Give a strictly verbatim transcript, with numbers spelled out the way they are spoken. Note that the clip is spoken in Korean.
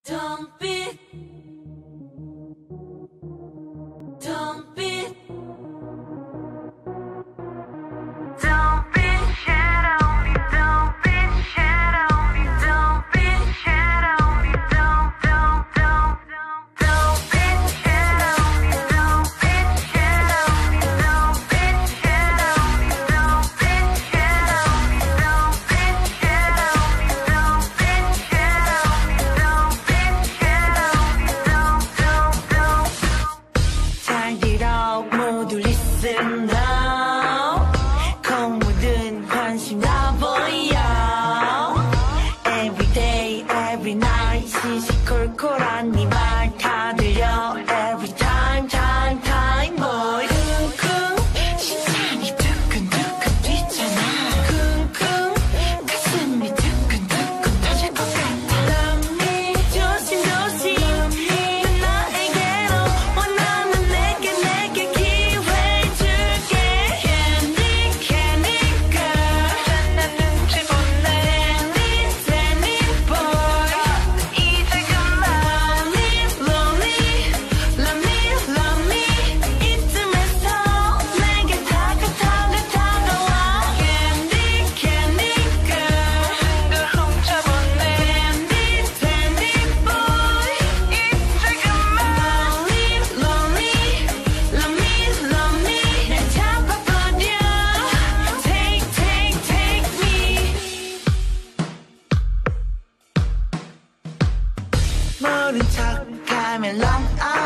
Don't be, don't be, don't be shit on me, don't be shit on me, don't be shit on me, don't, don't, don't, don't be shit on me, don't be shit on me, don't be shit on me, don't be shit on me, don't be shit on me, don't be shit on me, don't be shit on me, don't, don't, don't. 잘 들어 모두 listen now. 모든 관심 나 보여. Every day, every night 시시콜콜한 네 말 다 들려. Every time, time, time, boy. 쿵쿵 심장이 두근두근 뛰잖아. 쿵쿵 가슴이 두근두근 터질 것 같아. Love me 조심조심 넌 나에게로 원하는 내게 내게 기회 줄게. Candy candy girl 난 눈치 보네. Danny danny boy 이제 그만. Lonely love me love me 이쯤에서 내게 다가다가 다가와. Candy candy girl 널 훔쳐보네. Danny danny boy 이제 그만. Lonely lonely love me love me 날 잡아버려. Take take take me. 모른 척하면 long